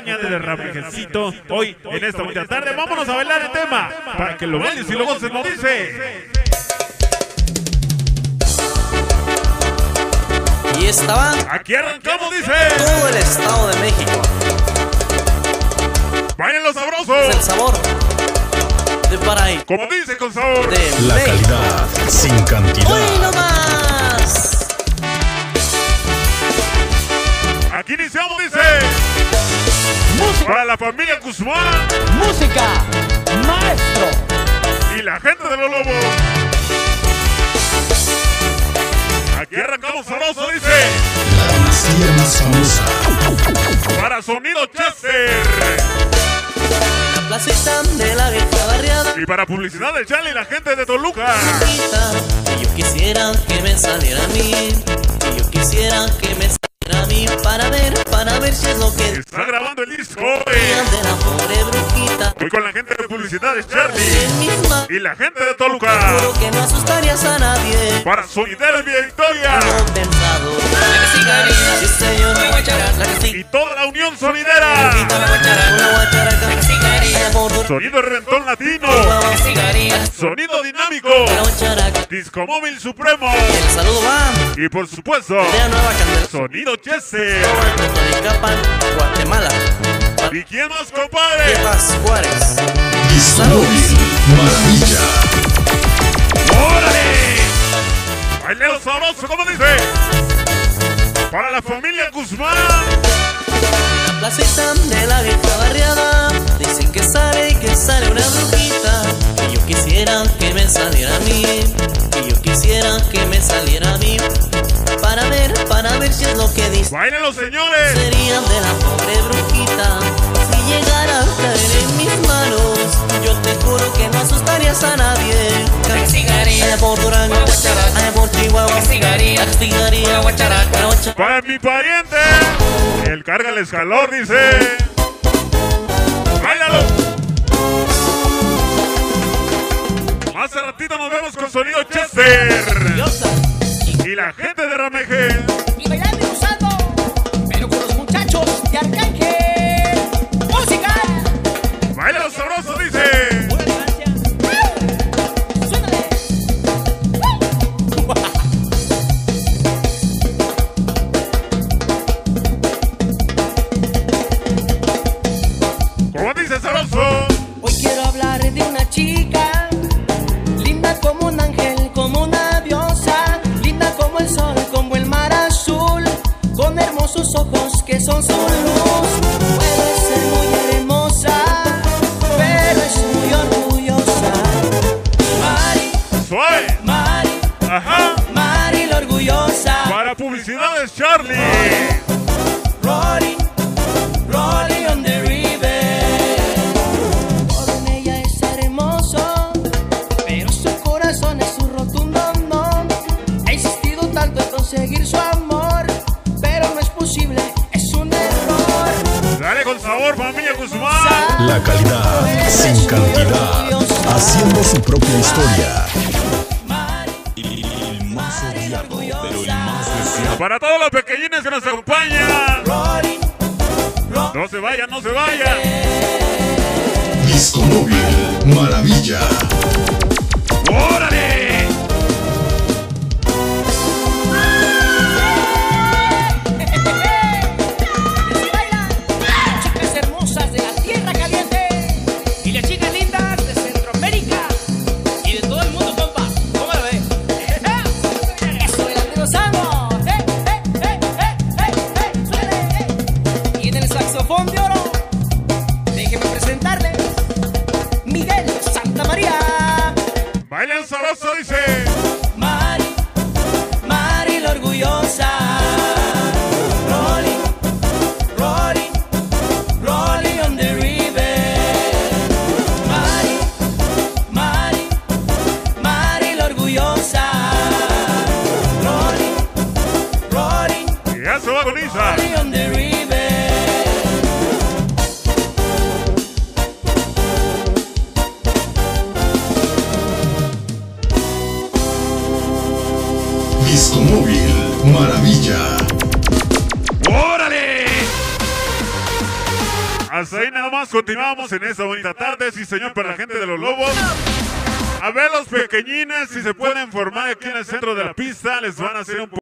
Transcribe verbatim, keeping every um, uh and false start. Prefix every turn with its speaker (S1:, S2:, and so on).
S1: de Ramejecito. Hoy, en esta bonita tarde, vámonos a bailar el tema para que lo bailes y luego se nos dice.
S2: Y estaba
S1: aquí arrancamos, dice
S2: todo el Estado de México.
S1: Bailen los sabrosos.
S2: Es el sabor de Paraíso.
S1: Como dice, con sabor
S2: de
S3: la
S2: México.
S3: Calidad sin cantidad.
S2: ¡Hoy no más!
S1: Aquí iniciamos, dice. Para la familia Guzmán.
S4: Música, maestro.
S1: Y la gente de los Lobos. Aquí arrancamos sabroso, dice.
S3: La dinastía más famosa.
S1: Para Sonido Chester.
S2: La placita de la vieja barriada.
S1: Y para publicidad de Charlie y la gente de Toluca.
S2: Y yo quisiera que me saliera a mí. Y yo quisiera que me saliera a mí. Para ver, para ver si es lo que
S1: está grabando el disco.
S2: De la pobre brujita.
S1: Hoy con la gente de publicidad de Charlie y la gente de Toluca.
S2: Juro que no asustarías a nadie.
S1: Para Sonidero y Victoria.
S2: Pensado. Sí, señor.
S1: Y toda la Unión Sonidera. Sonido Reventón Latino. Sonido Dinámico. Disco Móvil Supremo.
S2: El saludo va.
S1: Y por supuesto, Sonido Chester.
S2: Guatemala.
S1: ¿Y quién más, compadre?
S2: Paz Juárez.
S3: Disco Móvil Maravilla.
S1: ¡Órale! Baileo sabroso, como dice. Para la familia Guzmán.
S2: La placita de la vieja barriada. Dicen que sale y que sale una brujita. Y yo quisiera que me saliera a mí. Y yo quisiera que me saliera a mí. Para ver, para ver si es lo que dice.
S1: ¡Bailen los señores!
S2: Serían de la pobre brujita. Si llegara a caer en mis manos, yo te juro que no asustarías a nadie. Castigaría por Durango, ay, por Chihuahua. Castigaría, castigaría, guacharaca.
S1: Para mi pariente, el cárgales calor, dice. ¡Báilalo! Más a ratito nos vemos con Sonido Chester. Y la gente de Ramejel.
S4: Y bailando y gozando, pero con los muchachos de Arcángel. Música.
S1: Baila los sabrosos, dice.
S4: Pura elegancia. Suénale.
S1: ¿Cómo dice sabroso?
S4: Hoy quiero hablar de una chica, linda como un ángel, como una diosa, linda como el sol, como el mar azul, con hermosos ojos que son su luz. Puede ser muy hermosa, pero es muy orgullosa. Mari,
S1: Suave.
S4: Mari,
S1: Ajá.
S4: Mari la orgullosa.
S1: Para publicidades, Charlie.
S4: Rolling, rolling on the river. Todo en ella es hermoso, pero su corazón es un rotundo no. Ha insistido tanto en conseguir su amor, pero no es posible, es un error.
S1: Dale con sabor, familia Guzmán.
S3: La calidad sin cantidad. Haciendo su propia historia. El más odiado, pero el más deseado.
S1: Para todos los pequeñines que nos acompañan.
S4: Rolling, rolling.
S1: No se vayan, no se vayan.
S3: Disco Móvil Maravilla.
S1: ¡Órale!
S4: Chicas hermosas de la tierra caliente y las chicas lindas de Centroamérica y de todo el mundo, compa. ¿Cómo lo ve? Eso es de los amos. ¡Eh, eh, eh, eh, eh, eh! ¡Suele! Y en el saxofón de oro, déjeme presentarle Miguel Santa María.
S1: Bailen sabroso, dice.
S4: Mari, Mari la orgullosa. Rolling, rolling, rolling on the river. Mari, Mari, Mari la orgullosa. Rolling, rolling,
S1: Y ya se va con Isa.
S4: rolling on the river.
S1: Hasta ahí nada más, continuamos en esta bonita tarde, sí señor, para la gente de los Lobos. A ver los pequeñines, si se pueden formar aquí en el centro de la pista, les van a hacer un